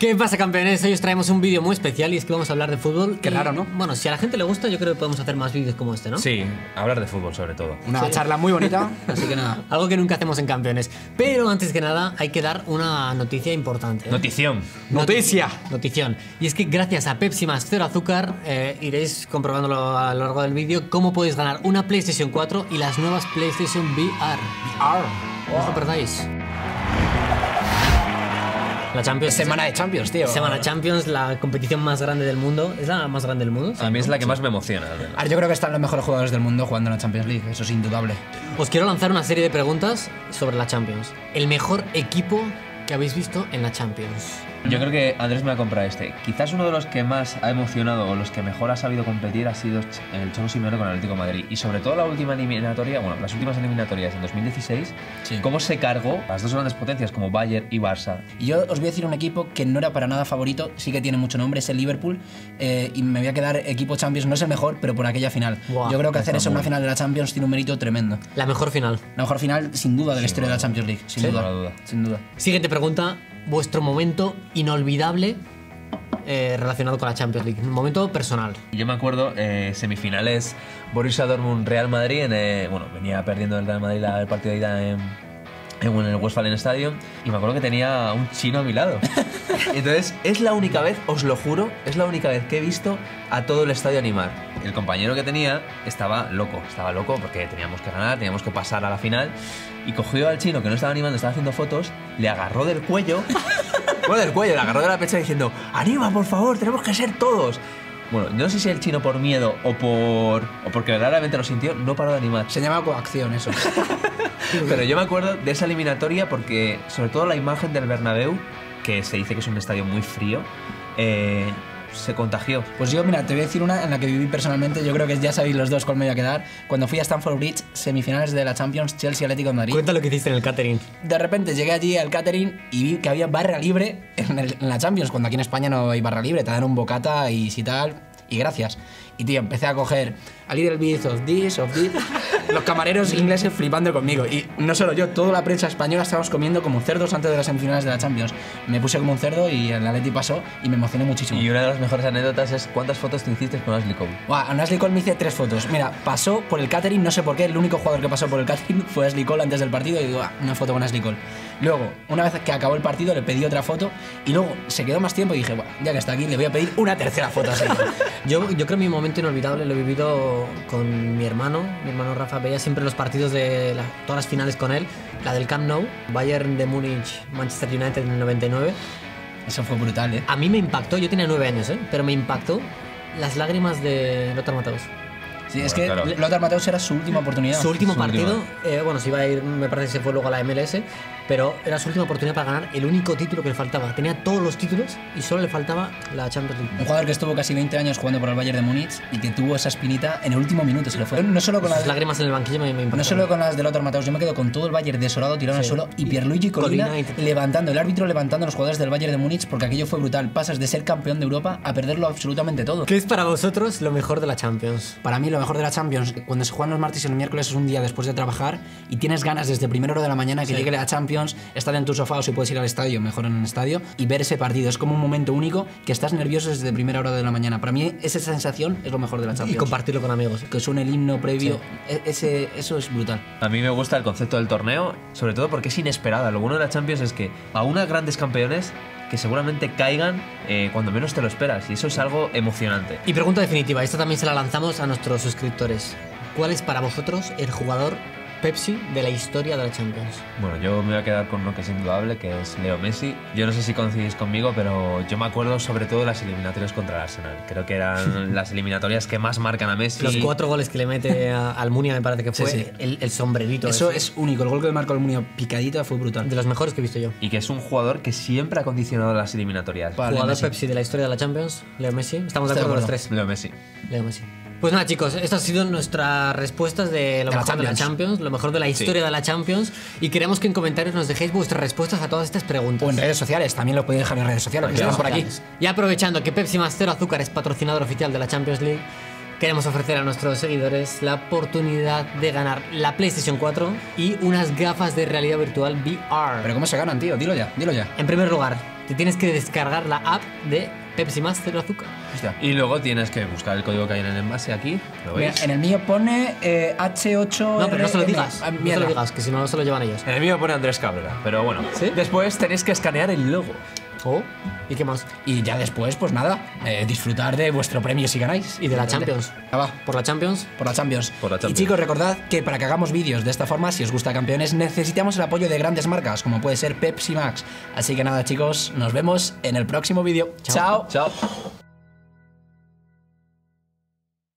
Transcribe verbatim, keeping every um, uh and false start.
¿Qué pasa, campeones? Hoy os traemos un vídeo muy especial y es que vamos a hablar de fútbol. Qué y, raro, ¿no? Bueno, si a la gente le gusta, yo creo que podemos hacer más vídeos como este, ¿no? Sí, hablar de fútbol sobre todo. Una Sí. charla muy bonita, así que nada. Algo que nunca hacemos en Campeones. Pero antes que nada, hay que dar una noticia importante. ¿eh? Notición. Noticia. Notición. Y es que gracias a Pepsi más cero azúcar, eh, iréis comprobándolo a lo largo del vídeo, cómo podéis ganar una PlayStation cuatro y las nuevas PlayStation V R. Ar. No os lo perdáis. La Champions. Semana de Champions, tío. Semana Champions, la competición más grande del mundo. ¿Es la más grande del mundo? A mí es la que más me emociona. al menos. Ahora, yo creo que están los mejores jugadores del mundo jugando en la Champions League, eso es indudable. Os quiero lanzar una serie de preguntas sobre la Champions. El mejor equipo que habéis visto en la Champions. Yo creo que Andrés me va a comprar este. Quizás uno de los que más ha emocionado o los que mejor ha sabido competir ha sido el Cholo Simeone con el Atlético de Madrid. Y sobre todo la última eliminatoria, bueno, las últimas eliminatorias en dos mil dieciséis, Sí. cómo se cargó las dos grandes potencias como Bayern y Barça. Y yo os voy a decir un equipo que no era para nada favorito, sí que tiene mucho nombre, es el Liverpool, eh, y me voy a quedar equipo Champions, no es el mejor, pero por aquella final. Buah, yo creo que hacer está eso en muy una final de la Champions tiene un mérito tremendo. La mejor final. La mejor final, sin duda, de la historia de la Champions League, sin Sí, duda. sin duda. Sin duda. Siguiente pregunta. Vuestro momento inolvidable eh, relacionado con la Champions League. Un momento personal. Yo me acuerdo, eh, semifinales Borussia Dortmund-Real Madrid, en, eh, bueno, venía perdiendo el Real Madrid la- el partido de ida en, en el Westfalen Stadium, y me acuerdo que tenía un chino a mi lado. Entonces, es la única vez, os lo juro, es la única vez que he visto a todo el estadio animar. El compañero que tenía estaba loco, estaba loco porque teníamos que ganar, teníamos que pasar a la final, y cogió al chino que no estaba animando, estaba haciendo fotos, le agarró del cuello, bueno, del cuello, le agarró de la pecha diciendo, anima, por favor, tenemos que ser todos. Bueno, no sé si el chino por miedo o por o porque verdaderamente lo sintió, no paró de animar. Se llama coacción eso. Pero yo me acuerdo de esa eliminatoria porque, sobre todo la imagen del Bernabéu, que se dice que es un estadio muy frío, eh, se contagió. Pues yo, mira, te voy a decir una en la que viví personalmente, yo creo que ya sabéis los dos cuál me voy a quedar. Cuando fui a Stamford Bridge, semifinales de la Champions, Chelsea Atlético de Madrid. Cuenta lo que hiciste en el catering. De repente llegué allí al catering y vi que había barra libre en, el- en la Champions, cuando aquí en España no hay barra libre, te dan un bocata y si tal, y gracias. Y tío, empecé a coger a little bit of this, of this, los camareros ingleses flipando conmigo. Y no solo yo, toda la prensa española estábamos comiendo como cerdos antes de las semifinales de la Champions. Me puse como un cerdo y el Atleti pasó y me emocioné muchísimo. Y una de las mejores anécdotas es cuántas fotos te hiciste con Ashley Cole. Buah, a Ashley Cole me hice tres fotos. Mira, pasó por el catering, no sé por qué, el único jugador que pasó por el catering fue Ashley Cole antes del partido y digo, ah, una foto con Ashley Cole. Luego, una vez que acabó el partido, le pedí otra foto y luego se quedó más tiempo y dije, bueno, ya que está aquí, le voy a pedir una tercera foto a Ashley Cole. Yo, yo creo que mi momento inolvidable lo he vivido con mi hermano. Mi hermano Rafa veía siempre los partidos de la- todas las finales con él. La del Camp Nou, Bayern de Múnich, Manchester United en el noventa y nueve. Eso fue brutal, ¿eh? A mí me impactó, yo tenía nueve años, ¿eh? Pero me impactó las lágrimas de Lothar Matthäus. Sí, es Bueno, que claro. Lothar Matthäus era su última oportunidad. Su último Su partido, última. eh, bueno, se iba a ir, me parece que se fue luego a la M L S, pero era su última oportunidad para ganar el único título que le faltaba. Tenía todos los títulos y solo le faltaba la Champions Un League. jugador que estuvo casi veinte años jugando por el Bayern de Múnich y que tuvo esa espinita en el último minuto, se le fue. No solo con Sus las, lágrimas en el banquillo me, me impactaron. no solo con las de Lothar Matthäus, yo me quedo con todo el Bayern desolado, tirado al Sí. suelo y Pierluigi Colina, Colina y- levantando, el árbitro levantando a los jugadores del Bayern de Múnich porque aquello fue brutal. Pasas de ser campeón de Europa a perderlo absolutamente todo. ¿Qué es para vosotros lo mejor de la Champions? Para mí lo mejor de la Champions, cuando se juegan los martes y los miércoles es un día después de trabajar y tienes ganas desde primera hora de la mañana que Sí. llegue la Champions, estar en tu sofá o si puedes ir al estadio, mejor en el estadio, y ver ese partido. Es como un momento único que estás nervioso desde primera hora de la mañana. Para mí esa sensación es lo mejor de la Champions. Y compartirlo con amigos. Que suene el himno previo, e- ese, eso es brutal. A mí me gusta el concepto del torneo, sobre todo porque es inesperada. Lo bueno de la Champions es que a unas grandes campeones que seguramente caigan eh, cuando menos te lo esperas, y eso es algo emocionante. Y pregunta definitiva, esta también se la lanzamos a nuestros suscriptores. ¿Cuál es para vosotros el jugador Pepsi de la historia de la Champions? Bueno, yo me voy a quedar con uno que es indudable, que es Leo Messi. Yo no sé si coincidís conmigo, pero yo me acuerdo sobre todo de las eliminatorias contra el Arsenal. Creo que eran las eliminatorias que más marcan a Messi. Los cuatro goles que le mete a Almunia, me parece que fue, Sí, sí. El, el sombrerito. Eso ese, es único. El gol que le marcó el Munio picadito fue brutal. de los mejores que he visto yo. Y que es un jugador que siempre ha condicionado las eliminatorias. Vale, Jugador Messi. Pepsi de la historia de la Champions, Leo Messi. Estamos de Estoy de acuerdo los acuerdo. tres. Leo Messi. Leo Messi. Pues nada, chicos, estas han sido nuestras respuestas de lo De la mejor de la Champions. Champions, lo mejor de la historia de la Champions. Y queremos que en comentarios nos dejéis vuestras respuestas a todas estas preguntas. O en redes sociales, también lo podéis dejar en redes sociales, que Redes están por aquí. sociales. Y aprovechando que Pepsi más cero azúcar es patrocinador oficial de la Champions League, queremos ofrecer a nuestros seguidores la oportunidad de ganar la PlayStation cuatro y unas gafas de realidad virtual V R. Pero ¿cómo se ganan, tío? Dilo ya, dilo ya. En primer lugar, te tienes que descargar la app de Pepsi Max Cero Azúcar. Hostia. Y luego tienes que buscar el código que hay en el envase aquí. ¿Lo Mira, veis? en el mío pone eh, H ocho. No, pero no se lo R M. digas. Ah, No se mierda. lo digas, que si no, no se lo llevan ellos. En el mío pone Andrés Cabrera, pero bueno. ¿Sí? Después tenéis que escanear el logo. Oh, ¿y qué más? Y ya después, pues nada, eh, disfrutar de vuestro premio si ganáis. Y de la Champions. Ah, va. Por la Champions. Por la Champions. Por la Champions. Y chicos, recordad que para que hagamos vídeos de esta forma, si os gusta Campeones, necesitamos el apoyo de grandes marcas, como puede ser Pepsi Max. Así que nada, chicos, nos vemos en el próximo vídeo. Chao. Chao.